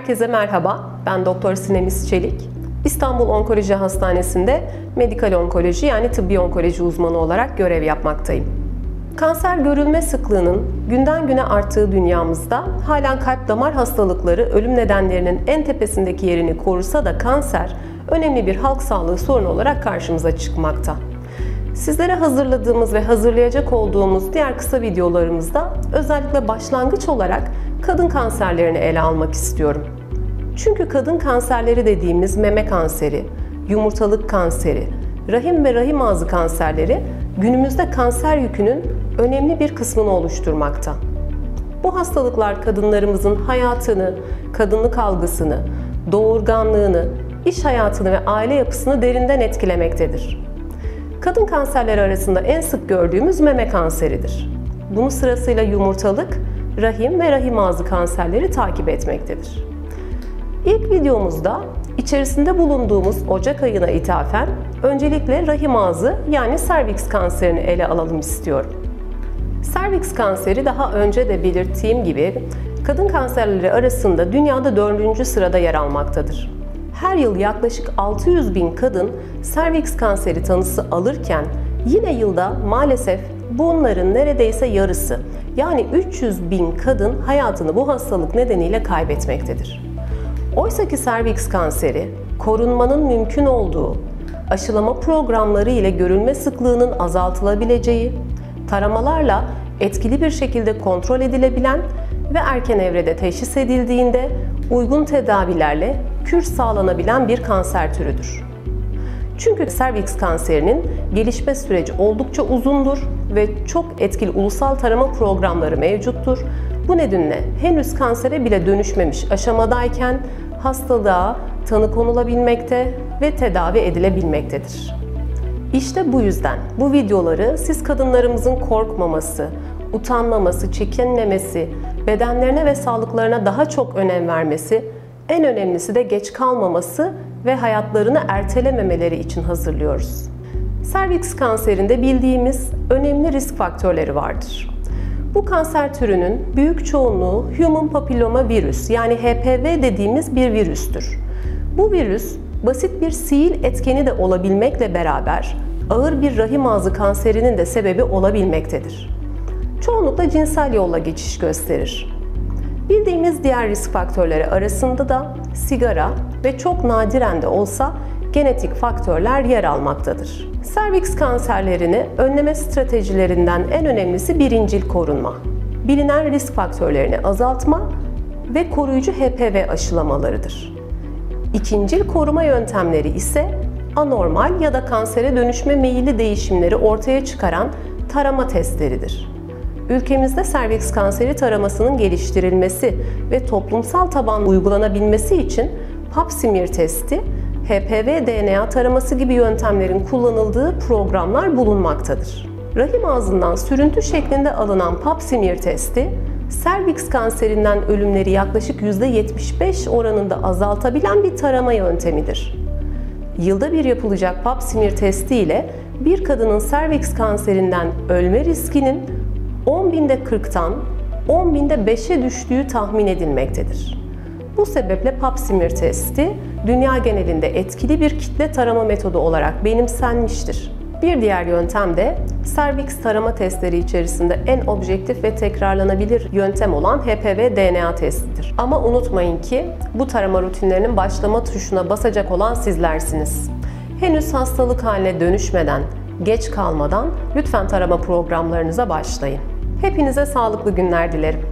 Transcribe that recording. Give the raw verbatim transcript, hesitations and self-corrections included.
Herkese merhaba, ben Doktor Sinemis Çelik. İstanbul Onkoloji Hastanesi'nde medikal onkoloji yani tıbbi onkoloji uzmanı olarak görev yapmaktayım. Kanser görülme sıklığının günden güne arttığı dünyamızda halen kalp damar hastalıkları ölüm nedenlerinin en tepesindeki yerini korusa da kanser önemli bir halk sağlığı sorunu olarak karşımıza çıkmakta. Sizlere hazırladığımız ve hazırlayacak olduğumuz diğer kısa videolarımızda özellikle başlangıç olarak kadın kanserlerini ele almak istiyorum. Çünkü kadın kanserleri dediğimiz meme kanseri, yumurtalık kanseri, rahim ve rahim ağzı kanserleri günümüzde kanser yükünün önemli bir kısmını oluşturmakta. Bu hastalıklar kadınlarımızın hayatını, kadınlık algısını, doğurganlığını, iş hayatını ve aile yapısını derinden etkilemektedir. Kadın kanserleri arasında en sık gördüğümüz meme kanseridir. Bunu sırasıyla yumurtalık, rahim ve rahim ağzı kanserleri takip etmektedir. İlk videomuzda içerisinde bulunduğumuz Ocak ayına ithafen öncelikle rahim ağzı yani serviks kanserini ele alalım istiyorum. Serviks kanseri daha önce de belirttiğim gibi kadın kanserleri arasında dünyada dördüncü sırada yer almaktadır. Her yıl yaklaşık altı yüz bin kadın serviks kanseri tanısı alırken yine yılda maalesef bunların neredeyse yarısı yani üç yüz bin kadın hayatını bu hastalık nedeniyle kaybetmektedir. Oysa ki serviks kanseri korunmanın mümkün olduğu, aşılama programları ile görülme sıklığının azaltılabileceği, taramalarla etkili bir şekilde kontrol edilebilen ve erken evrede teşhis edildiğinde uygun tedavilerle kür sağlanabilen bir kanser türüdür. Çünkü serviks kanserinin gelişme süreci oldukça uzundur ve çok etkili ulusal tarama programları mevcuttur. Bu nedenle henüz kansere bile dönüşmemiş aşamadayken hastalığa tanı konulabilmekte ve tedavi edilebilmektedir. İşte bu yüzden bu videoları siz kadınlarımızın korkmaması, utanmaması, çekinmemesi, bedenlerine ve sağlıklarına daha çok önem vermesi, en önemlisi de geç kalmaması ve hayatlarını ertelememeleri için hazırlıyoruz. Serviks kanserinde bildiğimiz önemli risk faktörleri vardır. Bu kanser türünün büyük çoğunluğu Human Papilloma Virüs yani H P V dediğimiz bir virüstür. Bu virüs basit bir sihir etkeni de olabilmekle beraber ağır bir rahim ağzı kanserinin de sebebi olabilmektedir. Çoğunlukla cinsel yolla geçiş gösterir. Bildiğimiz diğer risk faktörleri arasında da sigara ve çok nadiren de olsa genetik faktörler yer almaktadır. Serviks kanserlerini önleme stratejilerinden en önemlisi birincil korunma, bilinen risk faktörlerini azaltma ve koruyucu H P V aşılamalarıdır. İkincil koruma yöntemleri ise anormal ya da kansere dönüşme meyilli değişimleri ortaya çıkaran tarama testleridir. Ülkemizde serviks kanseri taramasının geliştirilmesi ve toplumsal tabanlı uygulanabilmesi için pap smear testi, H P V D N A taraması gibi yöntemlerin kullanıldığı programlar bulunmaktadır. Rahim ağzından sürüntü şeklinde alınan pap smear testi, serviks kanserinden ölümleri yaklaşık yüzde yetmiş beş oranında azaltabilen bir tarama yöntemidir. Yılda bir yapılacak pap smear testi ile bir kadının serviks kanserinden ölme riskinin on binde kırktan on binde beşe düştüğü tahmin edilmektedir. Bu sebeple pap smear testi dünya genelinde etkili bir kitle tarama metodu olarak benimsenmiştir. Bir diğer yöntem de serviks tarama testleri içerisinde en objektif ve tekrarlanabilir yöntem olan H P V D N A testidir. Ama unutmayın ki bu tarama rutinlerinin başlama tuşuna basacak olan sizlersiniz. Henüz hastalık haline dönüşmeden, geç kalmadan lütfen tarama programlarınıza başlayın. Hepinize sağlıklı günler dilerim.